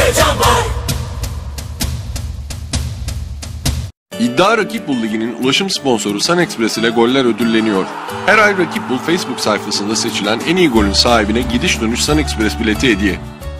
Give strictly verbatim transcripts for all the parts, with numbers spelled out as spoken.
İddia Rakip Bul Ligi'nin ulaşım sponsoru SunExpress ile goller ödülleniyor. Her ay Rakip Bul Facebook sayfasında seçilen en iyi golün sahibine gidiş dönüş SunExpress bileti hediye.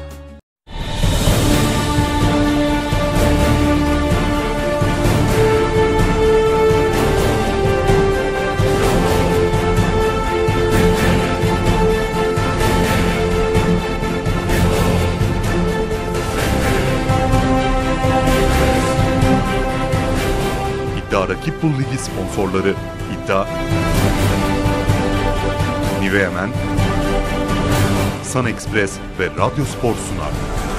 İddia Rakip Bul Ligi sponsorları İddia, Nivea Men, SunExpress ve Radyospor sunar.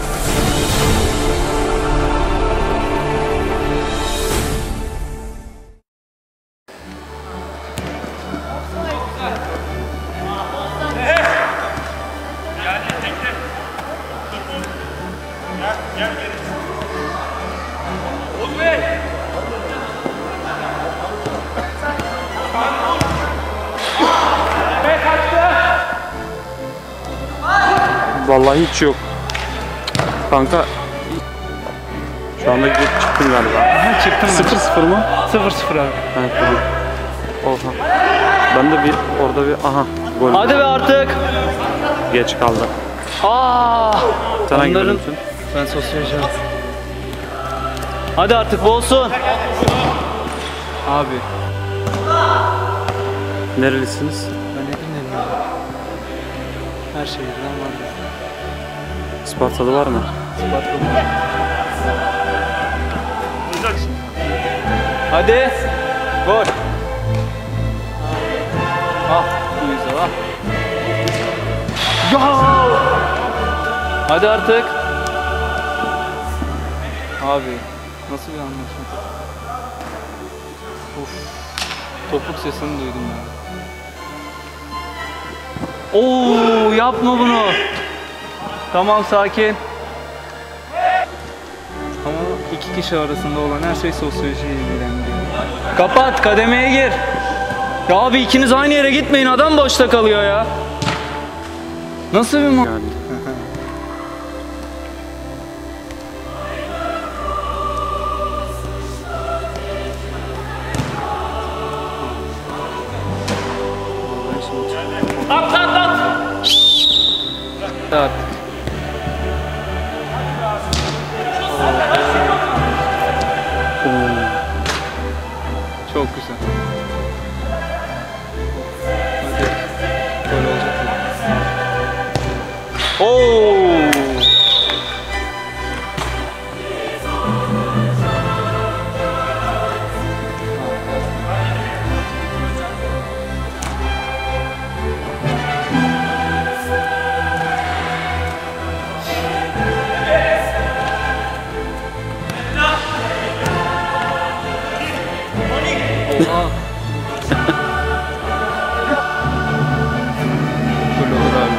Vallahi hiç yok. Kanka şu anda gidip çıktım galiba. Aha, çıktım. sıfır sıfır mı? sıfır sıfır abi. Evet, tamam. Oha. Ben de bir orada bir aha gol. Hadi be artık. Geç kaldı. Aa! Sen hangi Onların... bölümsün? Ben sosyoloji. Hadi artık bolsun. Abi. Nerelisiniz? Ben ne dinledim abi? Her şeyden var. Ispartalı var mı? Ispartalı var. Hadi. Gol. Ah, güzel ah. Ya! Hadi artık. Abi, nasıl bir anlaşma? Of. Topuk sesini duydum ya. Oo, yapma bunu. Tamam, sakin. Ama iki kişi arasında olan her şey sosyolojiye ilgilendiriyor. Kapat, kademeye gir. Ya abi ikiniz aynı yere gitmeyin, adam boşta kalıyor ya. Nasıl bir ma... Yani. At at at. At. Çok güzel. Hadi. Gol olacak. Oo! Oha. Gol olur abi.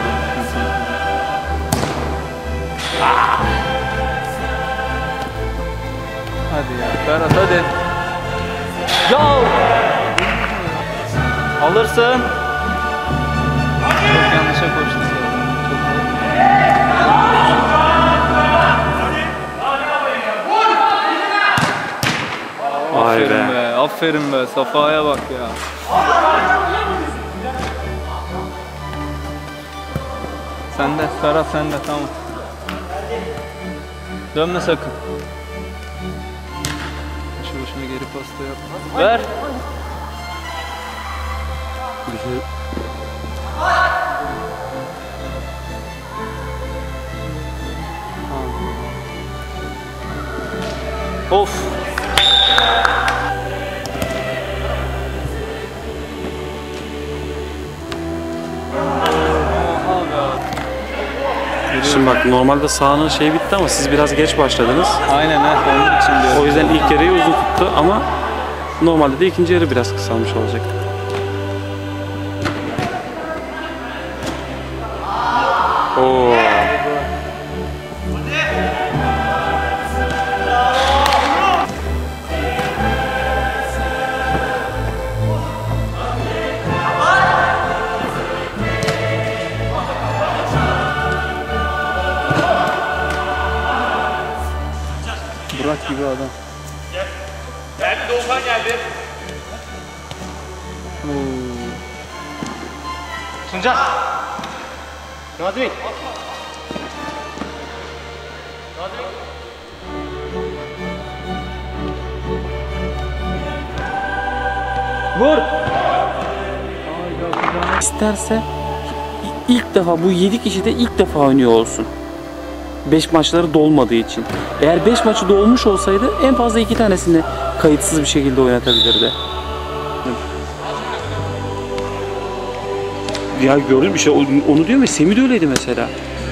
Hadi ya Ferhat hadi. Ya! Alırsın. Çok yanlışa koştun sen. Çok Vay aferin be. be. Aferin be. Safa'ya bak ya. Sende. Ferhat sende. Tamam. Dönme sakın. Şu başına geri pasta yap. Ver. Güzel. Of. Şimdi bak normalde sahanın şeyi bitti ama siz biraz geç başladınız. Aynen ha. Onun için diyorum. O yüzden ilk yarıyı uzun tuttu ama normalde de ikinci yarı biraz kısalmış olacak. Oo. Toprak gibi adam. Geldi Doğukan geldi. Tunca. Nazmi. Vur. İsterse ilk defa bu yedi kişi de ilk defa oynuyor olsun. beş maçları dolmadığı için. Eğer beş maçı dolmuş olsaydı en fazla iki tanesini kayıtsız bir şekilde oynatabilirdi. Ya gördün bir şey onu diyor mu? Semih de öyleydi mesela.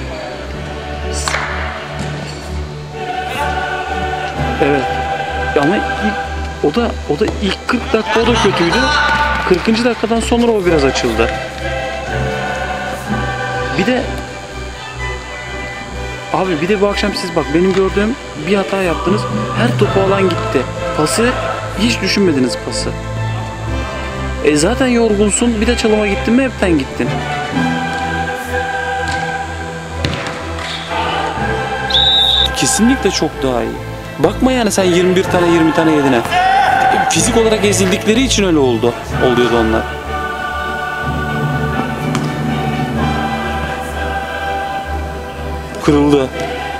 Evet. Ama ilk, o da o da ilk kırk dakika o da kötüydü. kırkıncı dakikadan sonra o biraz açıldı. Bir de abi bir de bu akşam siz bak benim gördüğüm bir hata yaptınız. Her topu alan gitti. Pası hiç düşünmediniz pası. E zaten yorgunsun. Bir de çalıma gittin mi hepten gittin. Kesinlikle çok daha iyi. Bakma yani sen yirmi bir tane yirmi tane yedine. Fizik olarak ezildikleri için öyle oldu. Oluyordu onlar. Kırıldı.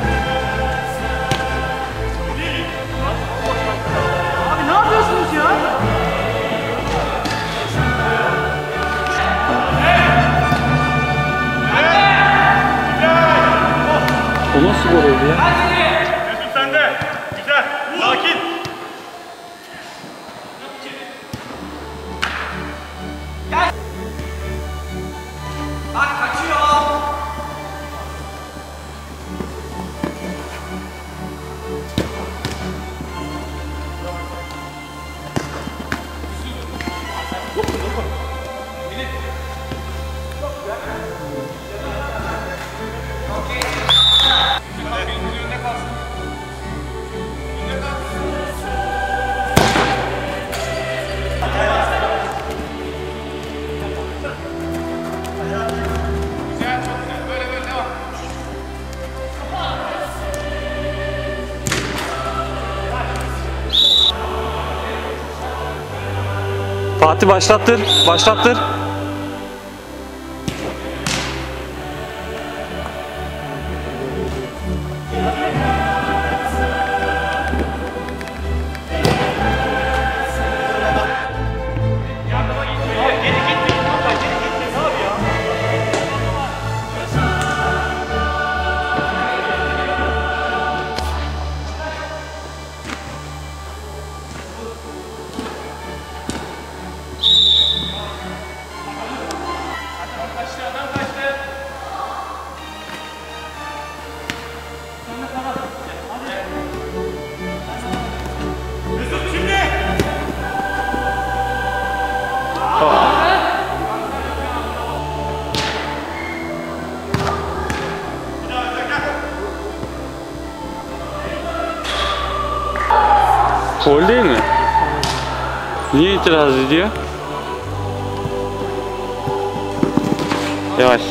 O nasıl gol oldu ya? Mesut sende. Güzel. Sakin. Fatih başlattır. Başlattır. Gol değil mi? Niye itiraz ediyor? Yavaş.